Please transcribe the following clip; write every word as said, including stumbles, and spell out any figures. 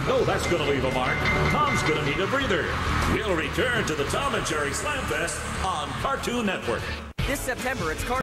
know that's going to leave a mark. Tom's going to need a breather. We'll return to the Tom and Jerry Slamfest on Cartoon Network. This September, it's Car